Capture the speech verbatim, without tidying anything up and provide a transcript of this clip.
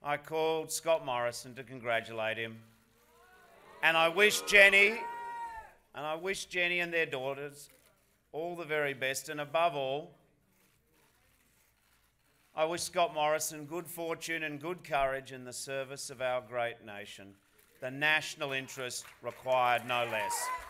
I called Scott Morrison to congratulate him. And I wish Jenny, and I wish Jenny and their daughters all the very best, and above all, I wish Scott Morrison good fortune and good courage in the service of our great nation. The national interest required no less.